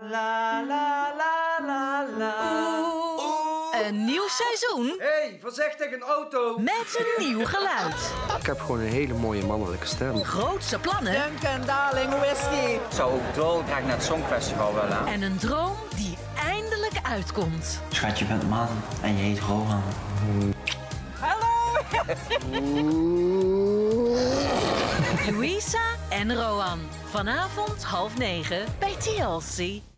La la la la la. Een nieuw seizoen. Hey, voorzichtig een auto. Met een nieuw geluid. Ik heb gewoon een hele mooie mannelijke stem. Grootse plannen. Duncan, darling, hoe is die? Ik zou ook dolgraag naar het Songfestival willen. En een droom die eindelijk uitkomt. Schat, je bent man en je heet Rohan. Hallo. Louisa en Rohan. Vanavond 20:30 bij TLC.